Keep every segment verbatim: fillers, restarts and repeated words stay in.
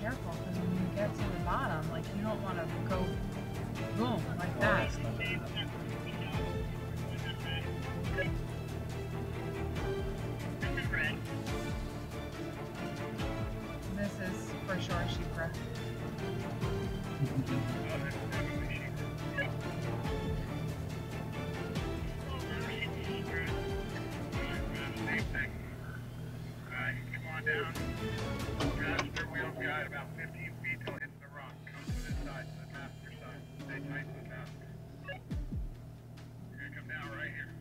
careful because when you get to the bottom, like you don't want to go boom like that. This is for sure sheepra. Down. Passenger wheel guide about fifteen feet till hitting the rock. Come to this side, to the passenger side. Stay tight to the passenger. You're gonna come down right here.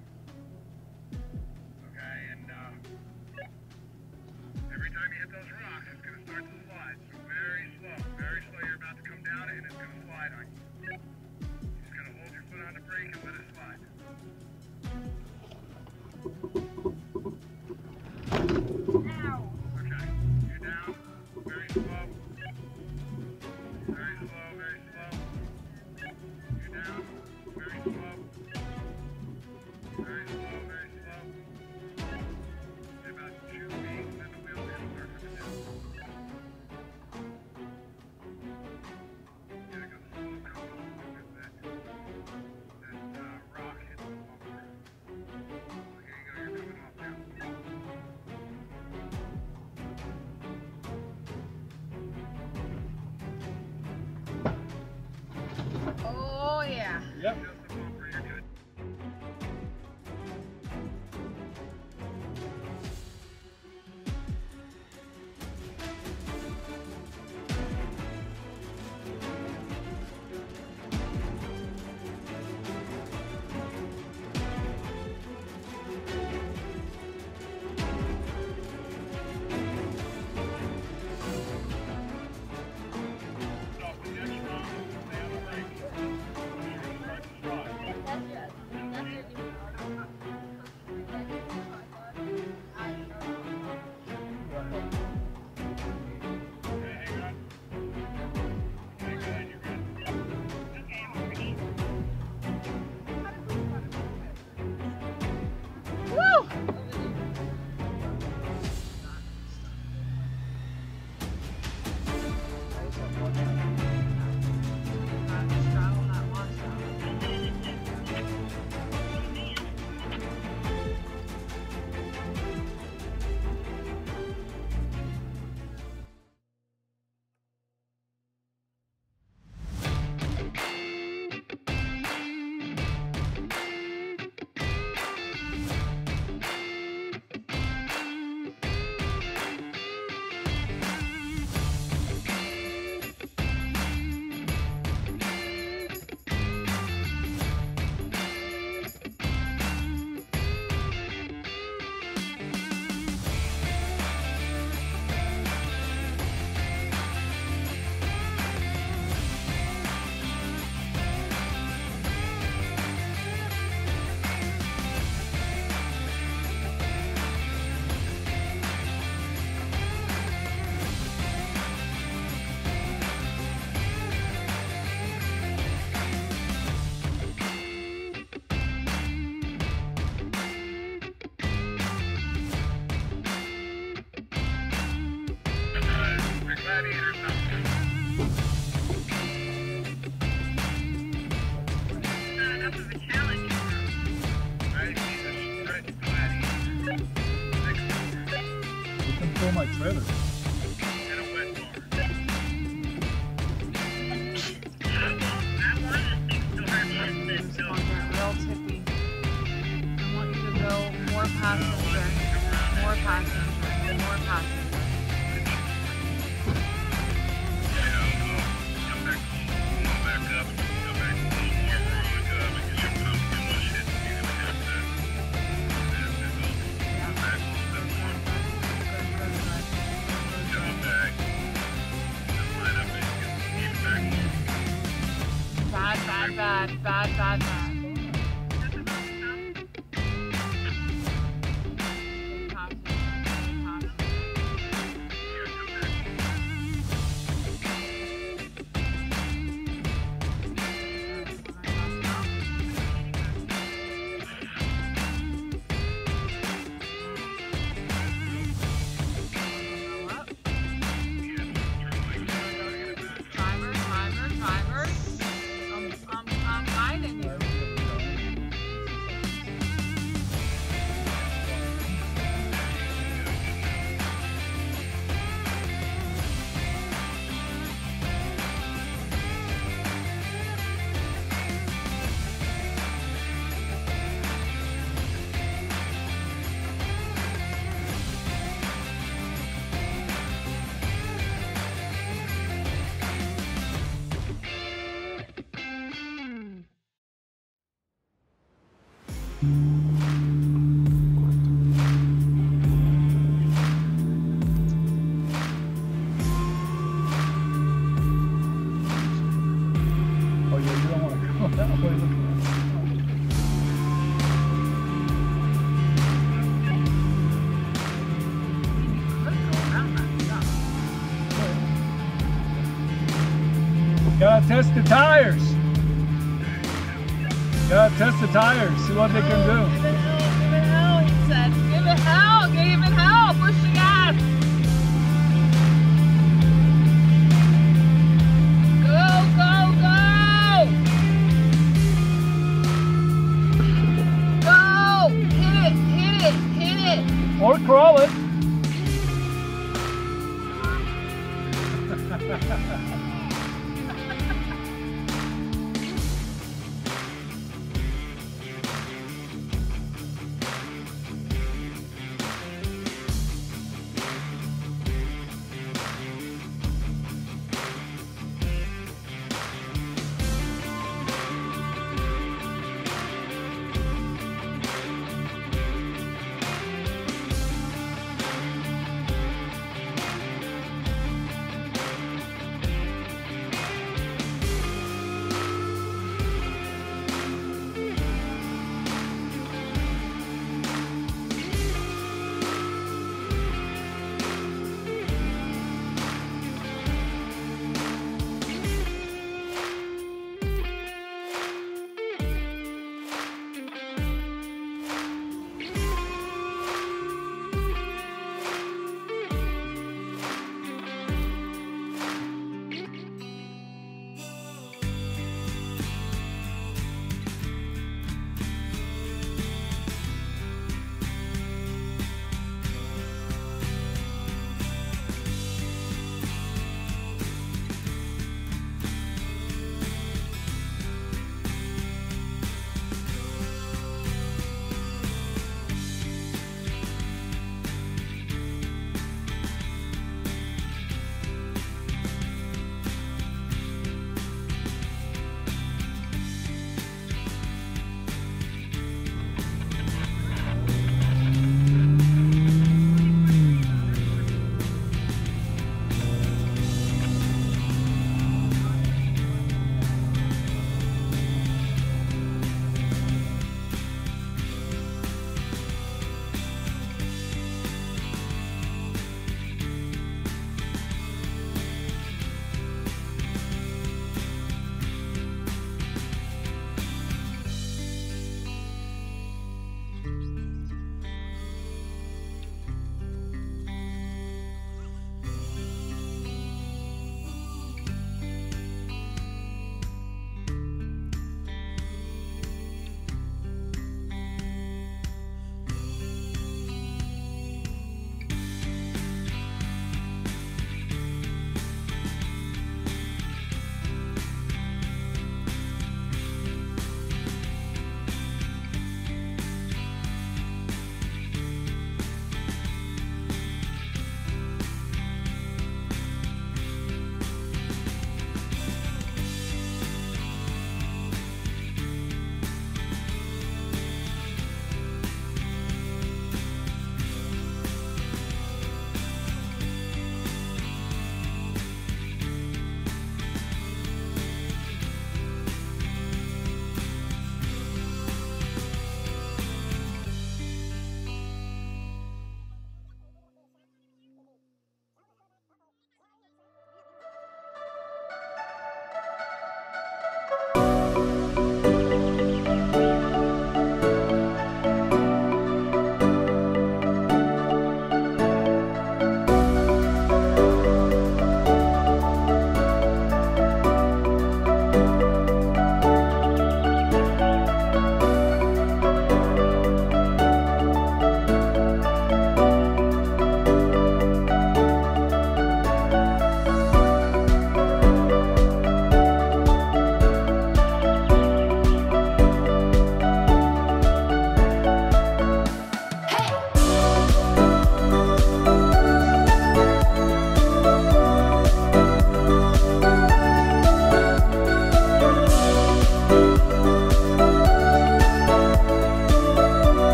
Okay, and uh, every time you hit those rocks, it's gonna start to slide. So very slow, very slow. You're about to come down it, and it's gonna slide on you. Just gonna hold your foot on the brake and let it slide. Ow. Very slow. Very slow, very slow. You're down. Very slow. Very slow, very slow. Get about two feet, and then the wheel's gonna start coming down. You gotta go slow now because that, that uh, rock hits the bumper. So here you go, you're coming off now. Oh yeah. Yep. My trailer. And a wet bar. real tippy. I want you to go more passenger, more passenger, more passenger. Bad, bad, bad, bad, bad. Oh yeah, you don't want to go that way. Gotta test the tires. Gotta test the tires, see what they can do. Give it hell, give it hell, he said. Give it hell, give it hell, push the gas. Go, go, go! Go! Hit it, hit it, hit it! Or crawl it.